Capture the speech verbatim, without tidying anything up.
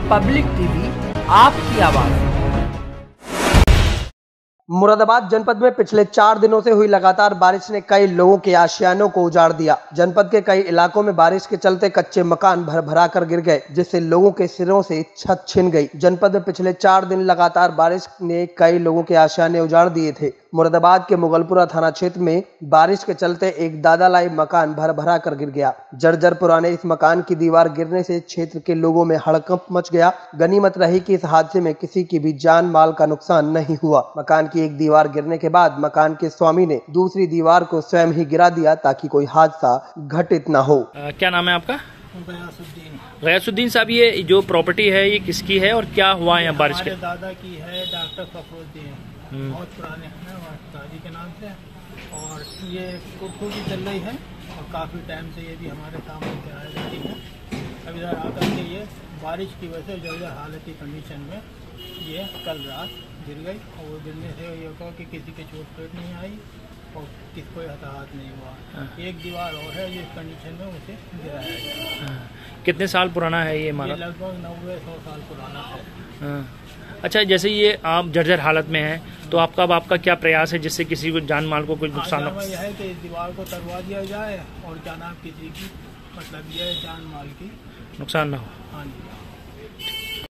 Public TV, आपकी आवाज। मुरादाबाद जनपद में पिछले चार दिनों से हुई लगातार बारिश ने कई लोगों के आशियानों को उजाड़ दिया। जनपद के कई इलाकों में बारिश के चलते कच्चे मकान भर भरा कर गिर गए, जिससे लोगों के सिरों से छत छिन गई। जनपद में पिछले चार दिन लगातार बारिश ने कई लोगों के आशियाने उजाड़ दिए थे। मुरादाबाद के मुगलपुरा थाना क्षेत्र में बारिश के चलते एक दादालाई मकान भर भरा कर गिर गया। जर्जर पुराने इस मकान की दीवार गिरने से क्षेत्र के लोगों में हड़कंप मच गया। गनीमत रही कि इस हादसे में किसी की भी जान माल का नुकसान नहीं हुआ। मकान की एक दीवार गिरने के बाद मकान के स्वामी ने दूसरी दीवार को स्वयं ही गिरा दिया ताकि कोई हादसा घटित न हो। आ, क्या नाम है आपका? गयासुद्दीन साहब, ये जो प्रॉपर्टी है ये किसकी है और क्या हुआ है बारिश के? दादा की है, डॉक्टर फखरुद्दीन, बहुत पुराने हैं दादी के नाम से। और ये कुर्सू भी चल रही है और काफ़ी टाइम से ये भी हमारे सामने से आ जाती है। अब इधर आकर के ये बारिश की वजह से जर्जर हालत की कंडीशन में ये कल रात गिर गई। और वो गिरने से ये कहो कि किसी के चोट पेट नहीं आई और किसको हताहत नहीं हुआ। एक दीवार और है जिस कंडीशन में उसे गिराया गया। कितने साल पुराना है ये इमारत? लगभग नब्बे सौ साल पुराना है। अच्छा, जैसे ये आप जर्जर हालत में हैं तो आपका अब आपका क्या प्रयास है जिससे किसी को जान माल को कुछ नुकसान न हो? यह है कि इस दीवार को तरवा दिया जाए और क्या नाम किसी की मतलब ये जान माल की नुकसान ना हो। हाँ जी।